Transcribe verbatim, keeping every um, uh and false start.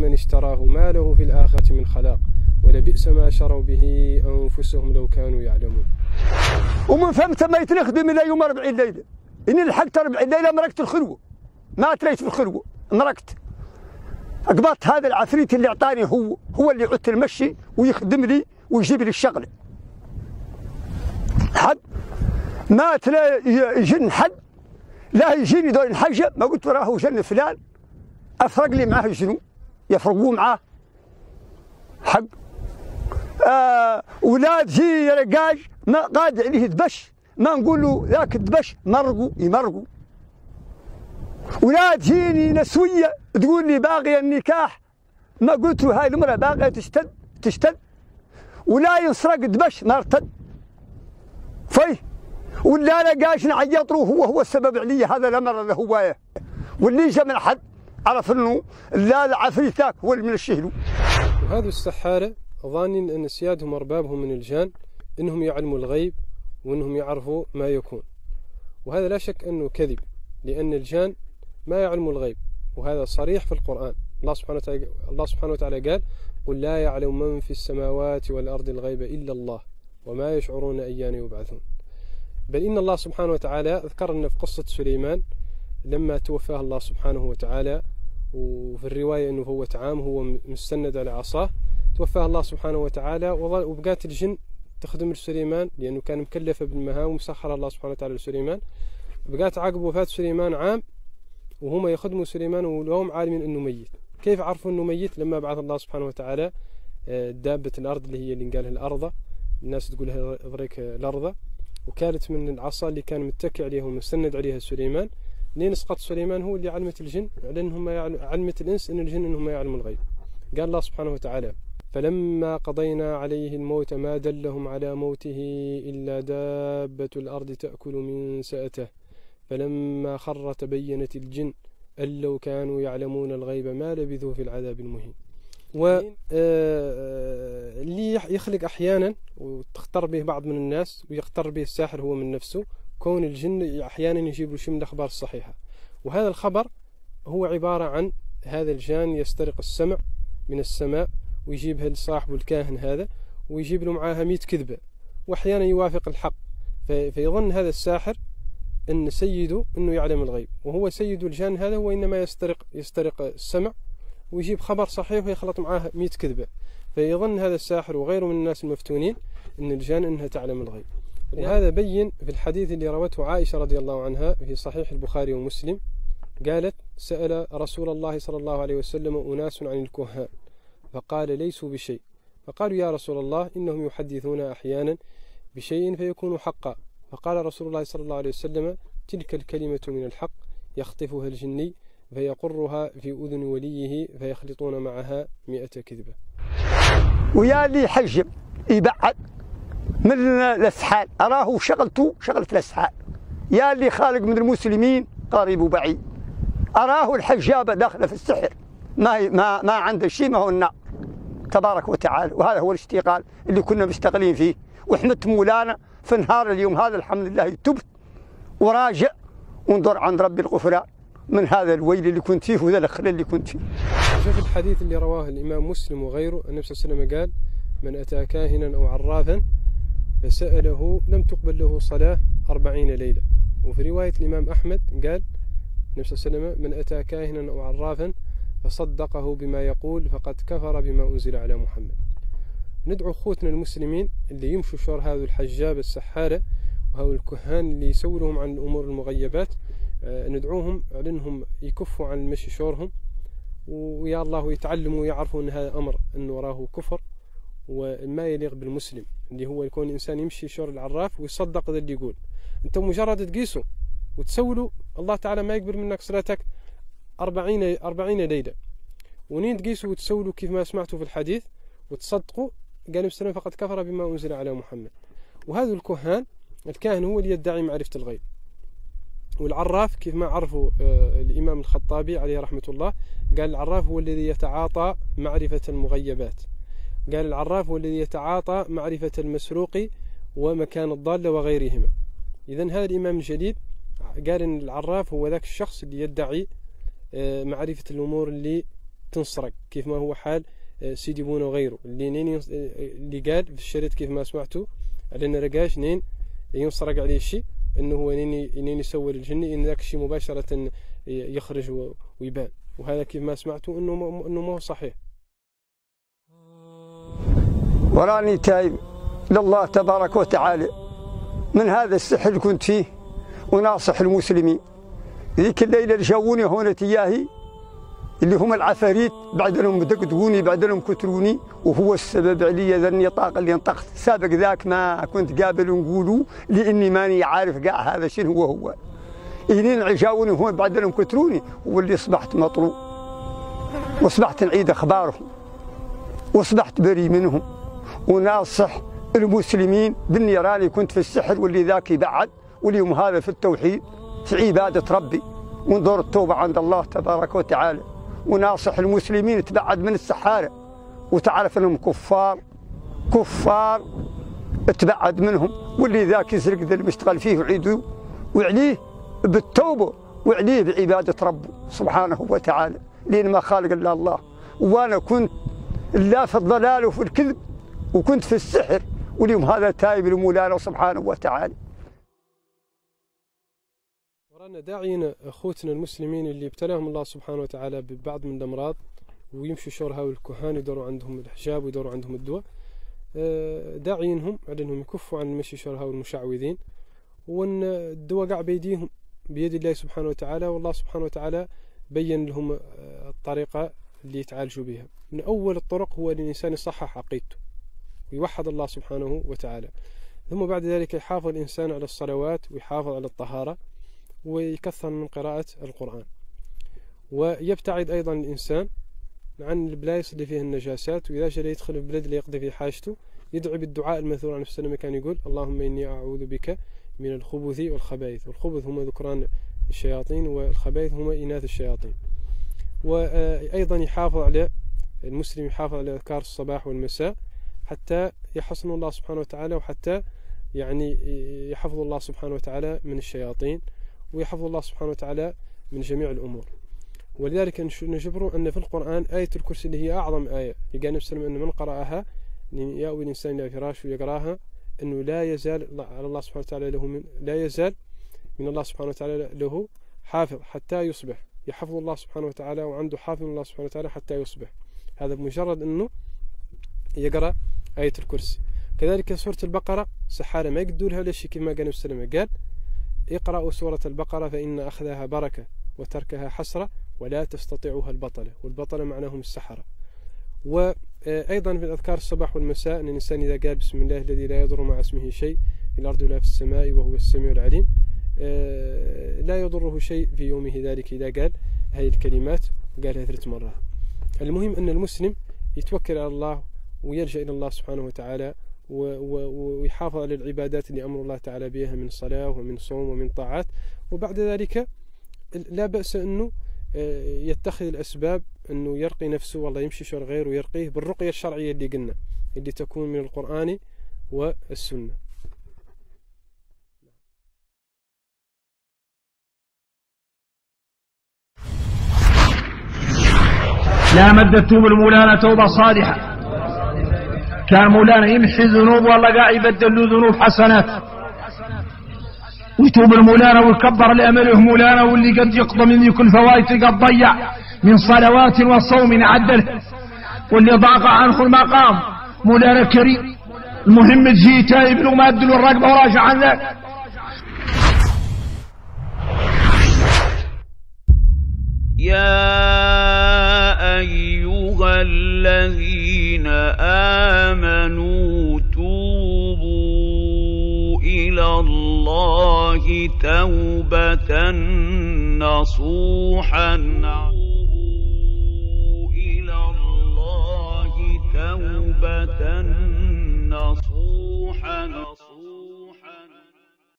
من اشتراه ما له في الآخرة من خلاق ولبئس ما شروا به أنفسهم لو كانوا يعلمون. ومن فهمت ما يتنخدم إلى يوم أربعين ليلة، إني لحقت أربعين ليلة مرقت الخلوة، ما تريت في الخلوة مرقت. أقبضت هذا العفريت اللي أعطاني هو هو اللي عدت المشي ويخدم لي ويجيب لي الشغلة. حد ما تلا يجن حد لا يجيني دور الحاجة ما قلت وراه جن فلان أفرق لي معاه شنو يفرقوه معاه حق آه ولا تجي رقاج ما قاد عليه دبش ما نقول له ذاك الدبش مرقوا يمرقوا. ولا تجيني نسوية تقول لي باغية النكاح ما قلت له هاي المرأة باغية تشتد تشتد. ولا ينسرق دبش ما ارتد فيه. ولا لقاش نعيط له هو هو السبب علي هذا الامر اللي هو واللي جا من حد عرف انه لا العفريت ذاك هو اللي من الشهلو. وهذا السحارة ظانين ان سيادهم اربابهم من الجان انهم يعلموا الغيب وانهم يعرفوا ما يكون، وهذا لا شك انه كذب، لان الجان ما يعلموا الغيب، وهذا صريح في القرآن. الله سبحانه وتعالى الله سبحانه وتعالى قال: قل لا يعلم من في السماوات والارض الغيب الا الله وما يشعرون ايان يبعثون. بل إن الله سبحانه وتعالى ذكر لنا في قصة سليمان لما توفاه الله سبحانه وتعالى، وفي الرواية أنه هو عام هو مستند على عصاه، توفاه الله سبحانه وتعالى وبقات الجن تخدم لسليمان لأنه كان مكلف بالمهام ومسخر الله سبحانه وتعالى لسليمان. بقات عقب وفاة سليمان عام وهم يخدموا سليمان وهم عالمين أنه ميت. كيف عرفوا أنه ميت؟ لما بعث الله سبحانه وتعالى دابة الأرض اللي هي اللي قالها الأرض، الناس تقولها إضريك الأرض، وكانت من العصا اللي كان متكئ عليها ومستند عليها سليمان. لين سقط سليمان هو اللي علمت الجن على انهم علمت الانس ان الجن انهم يعلموا الغيب. قال الله سبحانه وتعالى: فلما قضينا عليه الموت ما دلهم على موته الا دابة الارض تأكل من سأته فلما خر تبينت الجن ان لو كانوا يعلمون الغيب ما لبثوا في العذاب المهين. واللي يخلق أحيانا وتختار به بعض من الناس ويختار به الساحر هو من نفسه، كون الجن أحيانا يجيب له شيء من الأخبار الصحيحة، وهذا الخبر هو عبارة عن هذا الجان يسترق السمع من السماء ويجيبها لصاحبه الكاهن هذا ويجيب له معاها مئة كذبة، وأحيانا يوافق الحق، فيظن هذا الساحر أن سيده أنه يعلم الغيب، وهو سيد الجان هذا هو إنما يسترق يسترق السمع ويجيب خبر صحيح ويخلط معاه مئة كذبة، فيظن هذا الساحر وغيره من الناس المفتونين أن الجان أنها تعلم الغيب. وهذا بين في الحديث اللي روته عائشة رضي الله عنها في صحيح البخاري ومسلم، قالت: سأل رسول الله صلى الله عليه وسلم أناس عن الكهان فقال: ليسوا بشيء، فقالوا: يا رسول الله إنهم يحدثون أحيانا بشيء فيكون حقا، فقال رسول الله صلى الله عليه وسلم: تلك الكلمة من الحق يخطفها الجني فيقرها في أذن وليه فيخلطون معها مئة كذبة. ويا اللي حجب يبعد من الأسحال أراه شغلته شغلة الأسحال، يا اللي خالق من المسلمين قريب وبعيد أراه الحجابة داخلة في السحر، ما ما ما عنده شيء ما هو النار تبارك وتعالى. وهذا هو الاشتغال اللي كنا مشتغلين فيه، وحمدت مولانا في نهار اليوم هذا الحمد لله تبت وراجع وانظر عند ربي الغفران من هذا الويل اللي كنت فيه وذا الخلل اللي كنت فيه. شوف الحديث اللي رواه الإمام مسلم وغيره، النبي صلى الله عليه وسلم قال: من أتى كاهنا أو عرافا فسأله لم تقبل له صلاة أربعين ليلة. وفي رواية الإمام أحمد قال النبي صلى الله عليه وسلم: من أتى كاهنا أو عرافا فصدقه بما يقول فقد كفر بما أنزل على محمد. ندعو أخوتنا المسلمين اللي يمشوا شور هذا الحجاب السحارة وهؤلاء الكهان اللي يسووا لهم عن الأمور المغيبات، ندعوهم على أنهم يكفوا عن مشي شورهم، ويا الله يتعلموا ويعرفوا أن هذا أمر أنه وراه كفر وما يليق بالمسلم، اللي هو يكون إنسان يمشي شور العراف ويصدق ذا اللي يقول. أنت مجرد تقيسه وتسوله الله تعالى ما يقبل منك صلاتك أربعين أربعين ليلة، ونين تقيسه وتسوله كيف ما سمعته في الحديث وتصدقه، قال السلام فقد كفر بما أنزل على محمد. وهذا الكهان، الكاهن هو اللي يدعي معرفة الغيب، والعراف كيف ما عرفوا الإمام الخطابي عليه رحمة الله قال العراف هو الذي يتعاطى معرفة المغيبات، قال العراف هو الذي يتعاطى معرفة المسروق ومكان الضالة وغيرهما. إذن هذا الإمام الجليل قال إن العراف هو ذاك الشخص اللي يدعي معرفة الأمور اللي تنسرق، كيف ما هو حال سيدي بونا وغيره اللي نين اللي قال في الشريط كيف ما سمعتوا على ان رقاش نين ينسرق عليه الشيء انه هو نين نين يسوي الجني ان ذاك الشيء مباشره يخرج ويبان، وهذا كيف ما سمعتوا انه انه ما هو صحيح. وراني تايب لله تبارك وتعالى من هذا السحر اللي كنت فيه، وناصح المسلمين. ذيك الليله اللي جاوني هنا تياهي اللي هم العفاريت، بعد لهم دقدقوني، بعد لهم كتروني، وهو السبب عليا ذا النطاق اللي انطقت. سابق ذاك ما كنت قابل نقولوا لاني ماني عارف كاع هذا شنو هو هو. إلين جاوني هون بعد لهم كتروني، واللي اصبحت مطروب واصبحت نعيد اخبارهم واصبحت بري منهم، وناصح المسلمين بالني راني كنت في السحر واللي ذاك يبعد، واليوم هذا في التوحيد في عباده ربي، وندور التوبه عند الله تبارك وتعالى. وناصح المسلمين تبعد من السحاره، وتعرف انهم كفار كفار تبعد منهم، واللي ذاك يسرق ذا المشتغل فيه وعيدوا وعليه بالتوبه وعليه بعباده ربه سبحانه وتعالى، لان ما خالق الا الله. وانا كنت لا في الضلال وفي الكذب وكنت في السحر، واليوم هذا تايب لمولانا سبحانه وتعالى. ورانا داعين اخوتنا المسلمين اللي ابتلاهم الله سبحانه وتعالى ببعض من الامراض ويمشوا شورها والكهان يدوروا عندهم الحجاب ويدوروا عندهم الدواء، داعينهم على انهم يكفوا عن المشي شورها والمشعوذين، وان الدواء قاع بيديهم بيد الله سبحانه وتعالى، والله سبحانه وتعالى بين لهم الطريقه اللي يتعالجوا بها. من اول الطرق هو ان الانسان يصحح عقيدته ويوحد الله سبحانه وتعالى، ثم بعد ذلك يحافظ الانسان على الصلوات ويحافظ على الطهاره ويكثر من قراءة القرآن، ويبتعد أيضا الإنسان عن البلايص اللي فيها النجاسات، وإذا جاء يدخل البلد اللي يقضي فيه حاجته يدعو بالدعاء الماثور عن النبي كان يقول اللهم إني أعوذ بك من الخبث والخبائث. والخبث هم ذكران الشياطين والخبائث هم إناث الشياطين. وأيضا يحافظ على المسلم يحافظ على أذكار الصباح والمساء حتى يحصن الله سبحانه وتعالى، وحتى يعني يحفظ الله سبحانه وتعالى من الشياطين، ويحفظ الله سبحانه وتعالى من جميع الأمور. ولذلك نجبر أن في القرآن آية الكرسي اللي هي أعظم آية، قال النبي صلى الله عليه وسلم أن من قرأها يأوي الإنسان إلى فراشه ويقراها أنه لا يزال على الله سبحانه وتعالى له من لا يزال من الله سبحانه وتعالى له حافظ حتى يصبح، يحفظ الله سبحانه وتعالى وعنده حافظ من الله سبحانه وتعالى حتى يصبح. هذا بمجرد أنه يقرأ آية الكرسي. كذلك سورة البقرة سحارة ما يقدوا لها ليش كما قال النبي صلى الله عليه وسلم، قال اقرأوا سورة البقرة فإن أخذها بركة وتركها حسرة ولا تستطيعها البطلة، والبطلة معناهم السحرة. وأيضا في الأذكار الصباح والمساء أن الإنسان إذا قال بسم الله الذي لا يضر مع اسمه شيء في الأرض ولا في السماء وهو السميع العليم لا يضره شيء في يومه ذلك، إذا قال هذه الكلمات قالها ثلاث مرات. المهم أن المسلم يتوكل على الله ويلجأ إلى الله سبحانه وتعالى ويحافظ على العبادات اللي أمر الله تعالى بها من صلاة ومن صوم ومن طاعات، وبعد ذلك لا بأس أنه يتخذ الأسباب أنه يرقي نفسه، والله يمشي شر غيره ويرقيه بالرقية الشرعية اللي قلنا اللي تكون من القرآن والسنة. لا مد توب المولانا توبة صالحة، كان مولانا يمحي الذنوب والله قاعد يبدل له ذنوب حسنات، ويتوب المولانا ويكبر لأمله مولانا، واللي قد يقضى من ذيك الفوائد قد ضيع من صلوات وصوم عدله، واللي ضاق عنه المقام مولانا كريم. المهم تجي تايب وما ادلوا الرقبة وراجع عن ذاك. يا أيها الذين آمنوا توبوا إلى الله توبة نصوحا إلى الله توبة نصوحا